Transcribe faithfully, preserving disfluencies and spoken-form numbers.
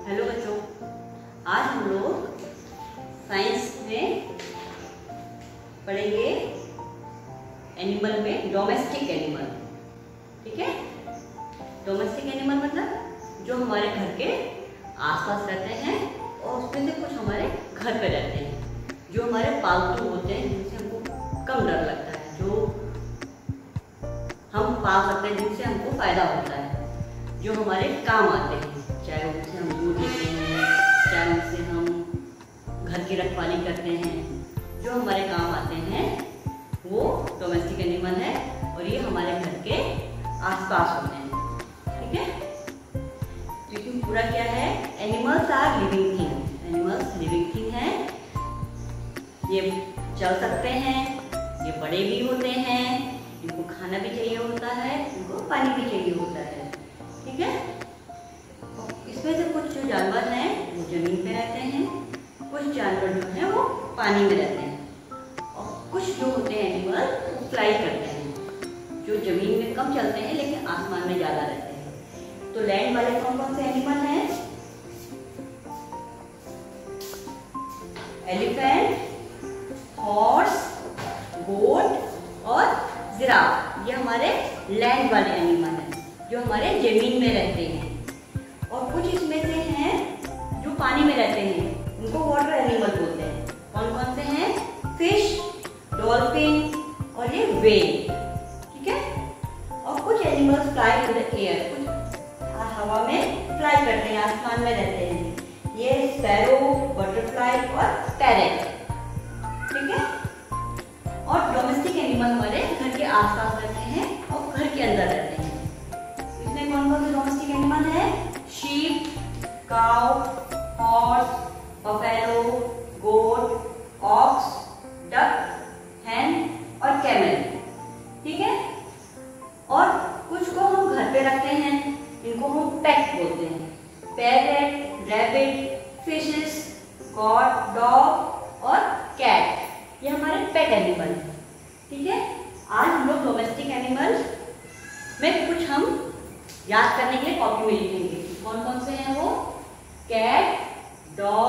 Hello बच्चों, आज हम लोग साइंस में पढ़ेंगे एनिमल में डोमेस्टिक एनिमल। ठीक है, डोमेस्टिक एनिमल मतलब जो हमारे घर के आसपास रहते हैं और उसमें से कुछ हमारे घर पे रहते हैं, जो हमारे पालतू होते हैं, जिनसे हमको कम डर लगता है, जो हम पाल सकते हैं, जिनसे हमको फायदा होता है, जो हमारे काम आते हैं, चाहे उनसे हम दूध लेते हैं, चाहे उनसे हम घर की रखवाली करते हैं, जो हमारे काम आते हैं वो डोमेस्टिक एनिमल है और ये हमारे घर के आसपास होते हैं। ठीक है, क्योंकि पूरा क्या है, animals are living thing, animals living thing है, ये चल सकते हैं, ये बड़े भी होते हैं, इनको खाना भी चाहिए होता है, इनको पानी भी चाहिए होता है। ठीक है, इसमें से कुछ जो जानवर हैं वो जमीन पे रहते हैं, कुछ जानवर जो हैं वो पानी में रहते हैं और कुछ जो होते हैं एनिमल वो फ्लाई करते हैं, जो जमीन में कम चलते हैं लेकिन आसमान में ज्यादा रहते हैं। तो लैंड वाले कौन कौन से एनिमल हैं? एलिफेंट, हॉर्स, गोट और जिराफ, ये हमारे लैंड वाले एनिमल हैं जो हमारे जमीन में रहते हैं। और कुछ इसमें से हैं जो पानी में रहते हैं, उनको वाटर एनिमल बोलते हैं। कौन कौन से हैं? फिश, डॉल्फिन और ये व्हेल। ठीक है, और कुछ animals fly in the air, कुछ हवा में फ्लाई करते हैं, आसमान में रहते हैं, ये स्पैरो, बटरफ्लाई और पैरेट। ठीक है, और डोमेस्टिक एनिमल हमारे घर के आसपास रहते हैं और घर के अंदर रहते हैं। इसमें कौन कौन से डोमेस्टिक एनिमल है? Sheep, cow, horse, buffalo, goat, ox, duck, hen और कैमल। ठीक है, और कुछ को हम घर पे रखते हैं, इनको हम पेट बोलते हैं। Parrot, rabbit, fishes, goat, dog और कैट, ये हमारे पेट एनिमल हैं। ठीक है, आज हम लोग डोमेस्टिक एनिमल में कुछ हम याद करने के लिए कॉपी में लिखेंगे। कौन कौन से हैं वो? Cat, dog,